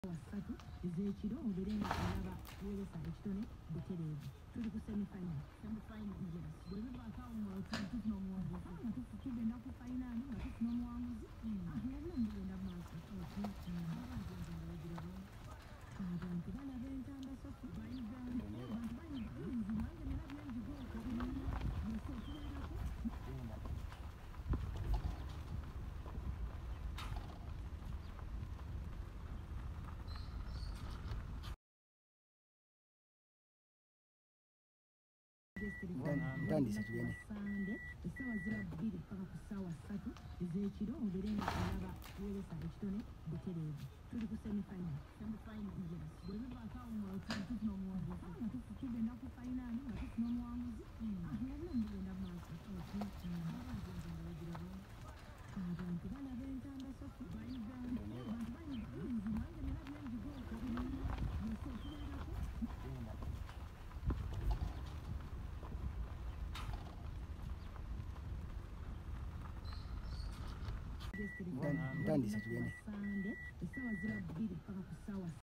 wasatu ez'ekiro mubere nga olaba weeresa ekitone butereevu. Tuli ku semi-final. Yes. Bwe bivaako awo nga tufuna omuwanguzi. Tugenda ku fayinaali nga tufuna omuwanguzi. Obulamu bugenda mu maaso. Abantu balaba entanda Sofi. Bayiganda. Abantu bayiga enzima nange nalabye njigooko. Yose otubeerako. Ntandise tugende. Sande essaawa zira 2 paka ku ssaawa 3 ez'ekiro mubere nga olaba weeresa ekitone butereevu. Tuli ku semi-final. Yes. Bwe bivaako awo nga tufuna omuwanguzi. Tugenda ku fayinaali nga tufuna omuwanguzi. Obulamu bugenda mu maaso. Abantu balaba entanda Sofi. Bayiganda. Abantu bayiga enzima nange nalabye njigooko. Yose otubeerako. Ntandise tugende. Sande essaawa zira 2 paka ku ssaawa